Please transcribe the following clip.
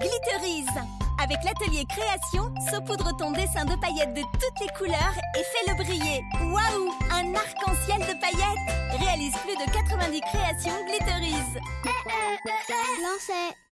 Glitterise. Avec l'atelier création, saupoudre ton dessin de paillettes de toutes les couleurs et fais-le briller. Waouh! Un arc-en-ciel de paillettes. Réalise plus de 90 créations Glitterise. Lancez.